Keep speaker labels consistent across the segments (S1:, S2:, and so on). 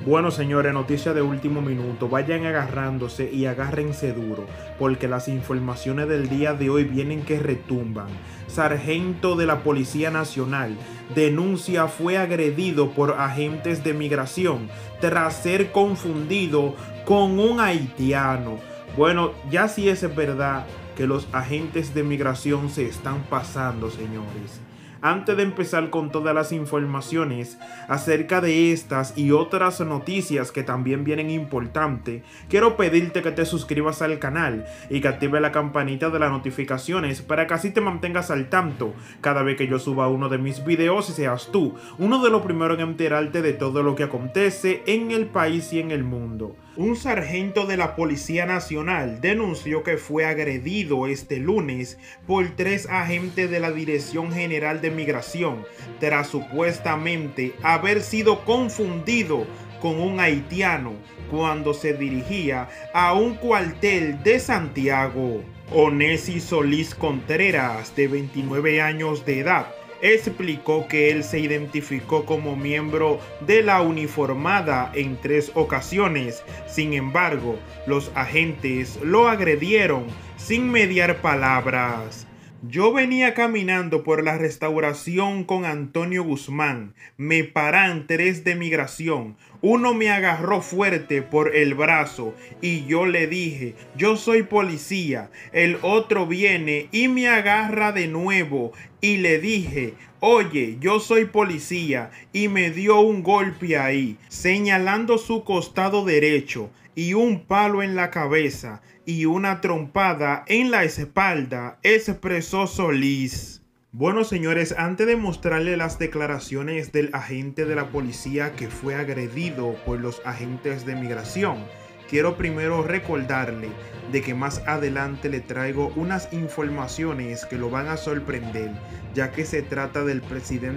S1: Bueno, señores, noticia de último minuto. Vayan agarrándose y agárrense duro, porque las informaciones del día de hoy vienen que retumban. Sargento de la Policía Nacional denuncia fue agredido por agentes de migración tras ser confundido con un haitiano. Bueno, ya sí es verdad que los agentes de migración se están pasando, señores. Antes de empezar con todas las informaciones acerca de estas y otras noticias que también vienen importantes, quiero pedirte que te suscribas al canal y que active la campanita de las notificaciones para que así te mantengas al tanto cada vez que yo suba uno de mis videos y seas tú uno de los primeros en enterarte de todo lo que acontece en el país y en el mundo. Un sargento de la Policía Nacional denunció que fue agredido este lunes por 3 agentes de la Dirección General de Migración tras supuestamente haber sido confundido con un haitiano cuando se dirigía a un cuartel de Santiago. Onesi Solís Contreras, de 29 años de edad, explicó que él se identificó como miembro de la uniformada en 3 ocasiones. Sin embargo, los agentes lo agredieron sin mediar palabras. Yo venía caminando por la restauración con Antonio Guzmán. Me paran 3 de migración. Uno me agarró fuerte por el brazo y yo le dije, yo soy policía. El otro viene y me agarra de nuevo y le dije, oye, yo soy policía, y me dio un golpe ahí, señalando su costado derecho, y un palo en la cabeza y una trompada en la espalda, expresó Solís. Bueno, señores, antes de mostrarle las declaraciones del agente de la policía que fue agredido por los agentes de migración, quiero primero recordarle de que más adelante le traigo unas informaciones que lo van a sorprender, ya que se trata del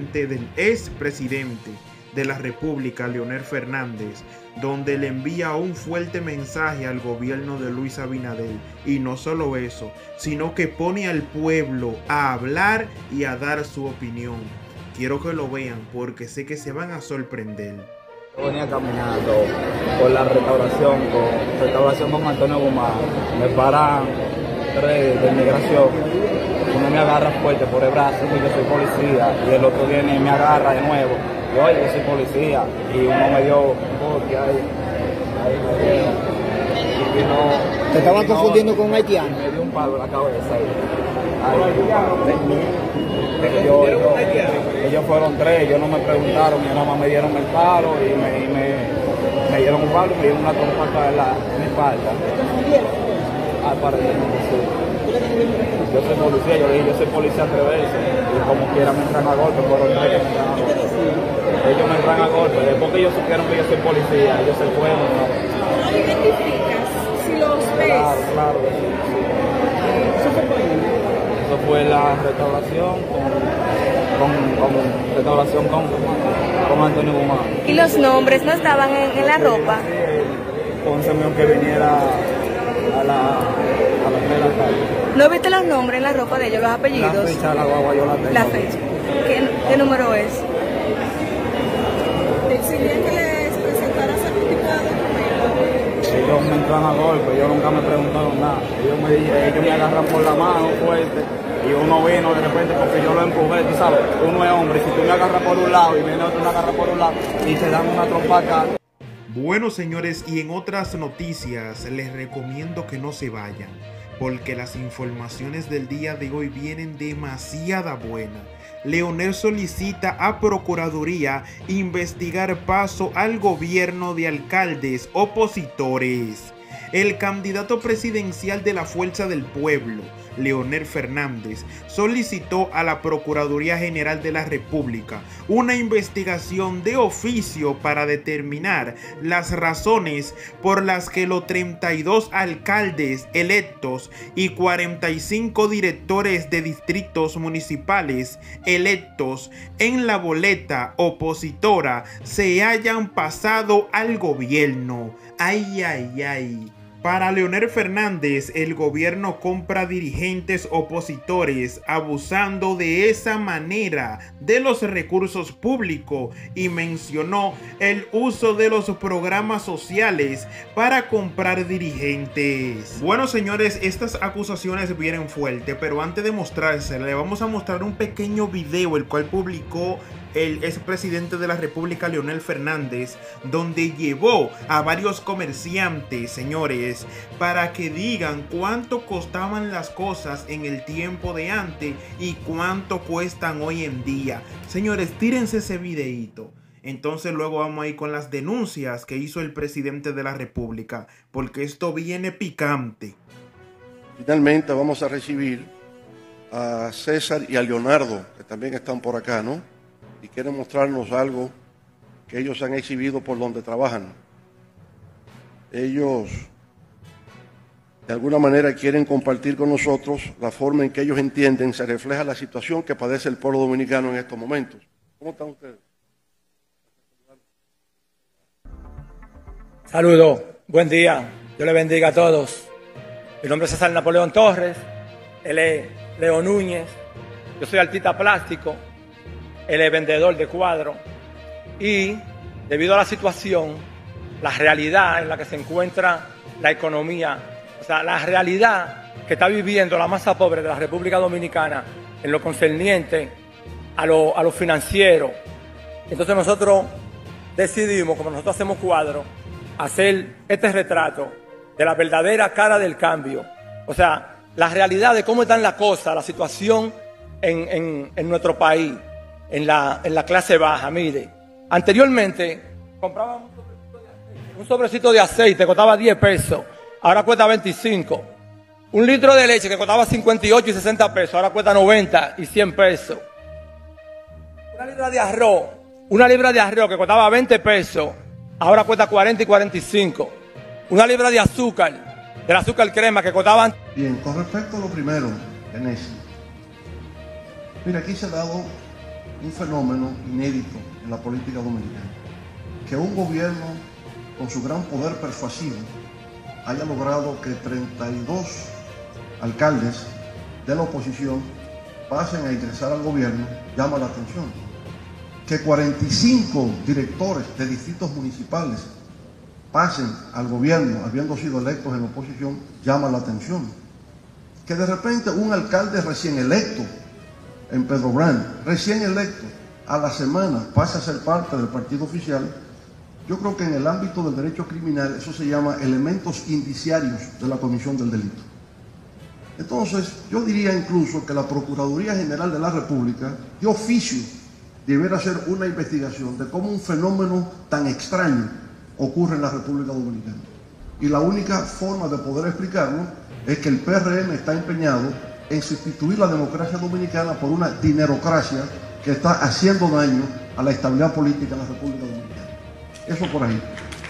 S1: expresidente de la República, Leonel Fernández, donde le envía un fuerte mensaje al gobierno de Luis Abinader. Y no solo eso, sino que pone al pueblo a hablar y a dar su opinión. Quiero que lo vean porque sé que se van a sorprender.
S2: Yo venía caminando por la restauración con Antonio Guzmán. Me paran 3 de migración. Uno me agarra fuerte por el brazo, y yo soy policía, y el otro viene y me agarra de nuevo. Yo soy policía, y uno me dio un golpe ahí.
S3: ¿Te estaban confundiendo con un haitiano?
S2: Me dio un palo en la cabeza ahí. Ellos fueron 3, ellos no me preguntaron, mi mamá me dieron el palo y me dieron un palo y me dieron una trompada en mi espalda. Aparentemente sí. Yo soy policía, yo le dije, yo soy policía 3 veces, y como quiera me entran a golpe, fueron 3 que me entran a golpe. Ellos me entran a golpe, después que ellos supieron que yo soy policía, ellos se fueron.
S4: ¿No lo identificas si los ves?
S2: Claro. Eso fue la restauración con Antonio Guzmán.
S4: ¿Y los nombres no estaban en la ropa?
S2: Ponce que viniera a la 3 de la tarde.
S4: ¿No viste los nombres en la ropa de ellos, los apellidos?
S2: La fecha de la guagua yo la tengo.
S4: La fecha. ¿Qué número es?
S5: ¿Te exigían que les presentaras algún tipo de documento?
S2: Ellos me entran a golpe, ellos nunca me preguntaron nada. Ellos me agarran por la mano fuerte y uno vino de repente porque yo lo empujé, tú sabes, uno es hombre, si tú me agarras por un lado y viene otro me agarra por un lado y te dan una trompa acá.
S1: Bueno, señores, y en otras noticias les recomiendo que no se vayan, porque las informaciones del día de hoy vienen demasiada buenas. Leonel solicita a Procuraduría investigar paso al gobierno de alcaldes opositores. El candidato presidencial de la Fuerza del Pueblo, Leonel Fernández, solicitó a la Procuraduría General de la República una investigación de oficio para determinar las razones por las que los 32 alcaldes electos y 45 directores de distritos municipales electos en la boleta opositora se hayan pasado al gobierno. Ay. Para Leonel Fernández, el gobierno compra dirigentes opositores abusando de esa manera de los recursos públicos y mencionó el uso de los programas sociales para comprar dirigentes. Bueno, señores, estas acusaciones vienen fuertes, pero antes de mostrárselas, le vamos a mostrar un pequeño video el cual publicó el expresidente de la República, Leonel Fernández, donde llevó a varios comerciantes, señores, para que digan cuánto costaban las cosas en el tiempo de antes y cuánto cuestan hoy en día. Señores, tírense ese videíto. Entonces luego vamos a ir con las denuncias que hizo el presidente de la República, porque esto viene picante.
S6: Finalmente vamos a recibir a César y a Leonardo, que también están por acá, ¿no? Y quieren mostrarnos algo que ellos han exhibido por donde trabajan. Ellos, de alguna manera, quieren compartir con nosotros la forma en que ellos entienden se refleja la situación que padece el pueblo dominicano en estos momentos. ¿Cómo están ustedes?
S7: Saludos, buen día, Dios les bendiga a todos. Mi nombre es César Napoleón Torres, él es Leo Núñez, yo soy artista plástico, él es vendedor de cuadros y debido a la situación, la realidad en la que se encuentra la economía, o sea, la realidad que está viviendo la masa pobre de la República Dominicana en lo concerniente a lo financiero. Entonces nosotros decidimos, como nosotros hacemos cuadros, hacer este retrato de la verdadera cara del cambio. O sea, la realidad de cómo están las cosas, la situación en nuestro país, en la clase baja. Mire, anteriormente comprábamos un sobrecito de aceite que costaba 10 pesos, ahora cuesta 25. Un litro de leche que costaba 58 y 60 pesos, ahora cuesta 90 y 100 pesos. Una libra de arroz que costaba 20 pesos, ahora cuesta 40 y 45. Una libra de azúcar, del azúcar crema que costaba...
S6: Bien, con respecto a lo primero, Enesio. Mira, aquí se ha dado un fenómeno inédito en la política dominicana. Que un gobierno con su gran poder persuasivo haya logrado que 32 alcaldes de la oposición pasen a ingresar al gobierno, llama la atención. Que 45 directores de distritos municipales pasen al gobierno habiendo sido electos en oposición, llama la atención. Que de repente un alcalde recién electo en Pedro Brand, recién electo, a la semana pasa a ser parte del partido oficial. Yo creo que en el ámbito del derecho criminal eso se llama elementos indiciarios de la comisión del delito. Entonces, yo diría incluso que la Procuraduría General de la República, de oficio, debiera hacer una investigación de cómo un fenómeno tan extraño ocurre en la República Dominicana. Y la única forma de poder explicarlo es que el PRM está empeñado en sustituir la democracia dominicana por una dinerocracia que está haciendo daño a la estabilidad política en la República Dominicana. Eso por ahí.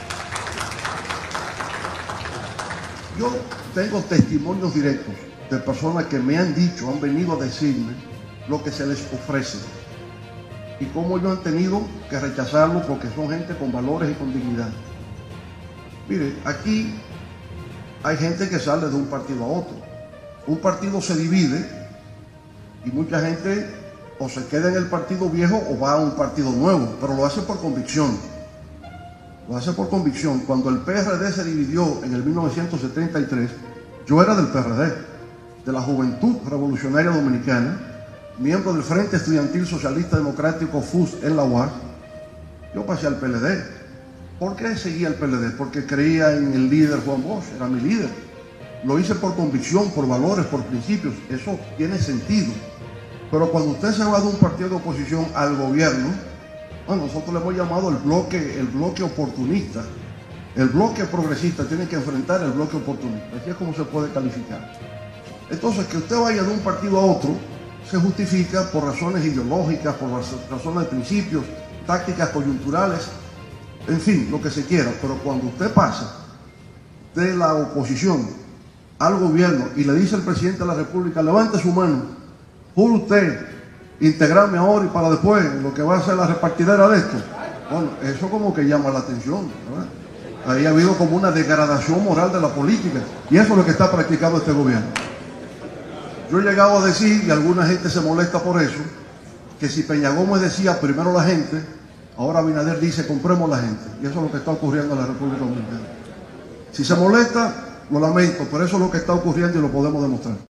S6: Yo tengo testimonios directos de personas que me han dicho, han venido a decirme lo que se les ofrece y cómo ellos han tenido que rechazarlo porque son gente con valores y con dignidad. Mire, aquí hay gente que sale de un partido a otro. Un partido se divide y mucha gente o se queda en el partido viejo o va a un partido nuevo, pero lo hace por convicción. Lo hace por convicción. Cuando el PRD se dividió en el 1973, yo era del PRD, de la Juventud Revolucionaria Dominicana, miembro del Frente Estudiantil Socialista Democrático FUS en la UAS. Yo pasé al PLD. ¿Por qué seguía el PLD? Porque creía en el líder Juan Bosch, era mi líder. Lo hice por convicción, por valores, por principios. Eso tiene sentido. Pero cuando usted se va de un partido de oposición al gobierno, bueno, nosotros le hemos llamado el bloque oportunista. El bloque progresista tiene que enfrentar el bloque oportunista. Así es como se puede calificar. Entonces, que usted vaya de un partido a otro se justifica por razones ideológicas, por razones de principios, tácticas coyunturales, en fin, lo que se quiera. Pero cuando usted pasa de la oposición al gobierno y le dice al presidente de la República, levante su mano, jure usted integrarme ahora y para después lo que va a ser la repartidera de esto. Bueno, eso como que llama la atención, ¿verdad? Ahí ha habido como una degradación moral de la política, y eso es lo que está practicando este gobierno. Yo he llegado a decir, y alguna gente se molesta por eso, que si Peña Gómez decía primero la gente, ahora Abinader dice compremos la gente, y eso es lo que está ocurriendo en la República Dominicana. Si se molesta, lo lamento, pero eso es lo que está ocurriendo y lo podemos demostrar.